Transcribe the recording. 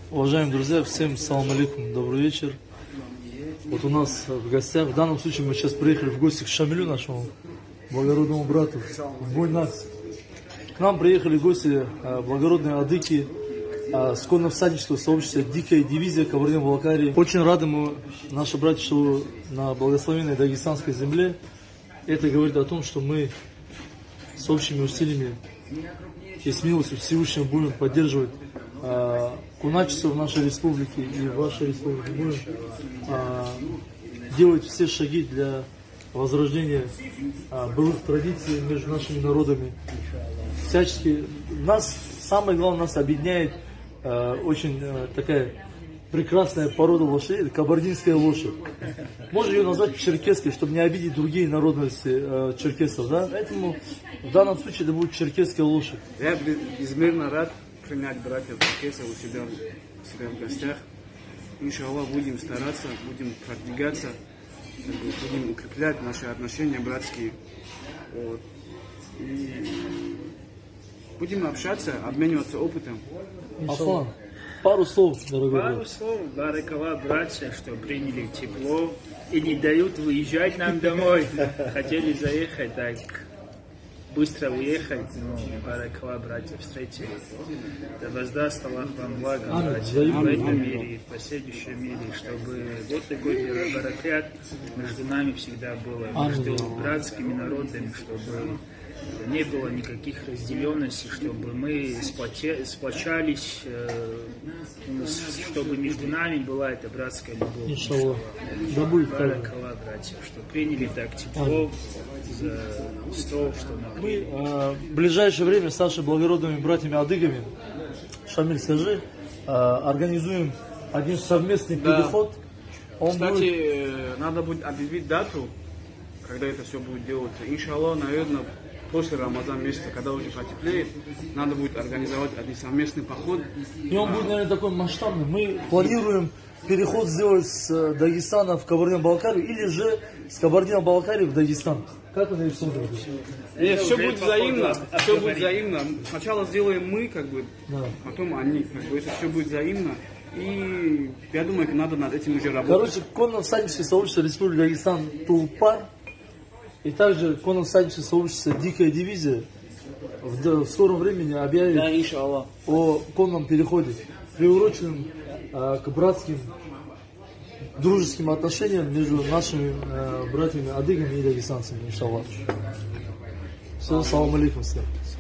Уважаемые друзья, всем салам алейкум, добрый вечер. Вот у нас в гостях, в данном случае мы сейчас приехали в гости к Шамилю, нашему благородному брату, в Буйнакс. К нам приехали гости благородные адыки с конно-всаднического сообщества «Дикая дивизия Кабардино-Балкарии». Очень рады мы, наши братья, что на благословенной дагестанской земле. Это говорит о том, что мы с общими усилиями и с милостью Всевышнего будем поддерживать куначество в нашей республике и в вашей республике. Будем делать все шаги для возрождения былых традиций между нашими народами. Всячески нас, самое главное, нас объединяет очень такая прекрасная порода лошадей, это кабардинская лошадь. Можно ее назвать черкесской, чтобы не обидеть другие народности черкесов, да? Поэтому в данном случае это будет черкесская лошадь. Я безмерно рад принять братьев черкесов у себя в гостях. Иншаллах, будем стараться, будем продвигаться, будем укреплять наши отношения братские. Вот. И будем общаться, обмениваться опытом. Аслан, пару слов, дорогой Пару брат. слов, баракалла, братья, что приняли тепло и не дают выезжать нам домой. Хотели заехать, так быстро уехать, но баракалла, братья, встретили. Да воздаст Аллах вам благо, братья, в этом мире и в последующем мире, чтобы вот такой баракят между нами всегда было, между братскими народами, чтобы не было никаких разделенностей, чтобы мы сплочались, чтобы между нами была эта братская любовь. Иншаллах. Да будет так. Баракалла, братья, что приняли так тепло за стол, что Мы в ближайшее время с нашими благородными братьями-адыгами, Шамиль, скажи, организуем один совместный переход. Кстати, надо будет объявить дату, когда это все будет делаться. Иншаллах, наверное, после Рамазан месяца, когда уже потеплеет, надо будет организовать один совместный поход. И он будет, наверное, такой масштабный. Мы планируем переход сделать с Дагестана в Кабардино-Балкарию или же с Кабардино-Балкарии в Дагестан. Как вы на это смотрите? Нет, все будет взаимно, все будет взаимно. Сначала сделаем мы, Да. потом они, это все будет взаимно. И я думаю, надо над этим уже работать. Короче, конно-всадническое сообщество Республики Дагестан Тулпар и также конно-всадническое сообщество Дикая дивизия в скором времени объявит о конном переходе, приуроченном к братским дружеским отношениям между нашими братьями адыгами и дагестанцами, иншаллах. Все, салам алейкум всем.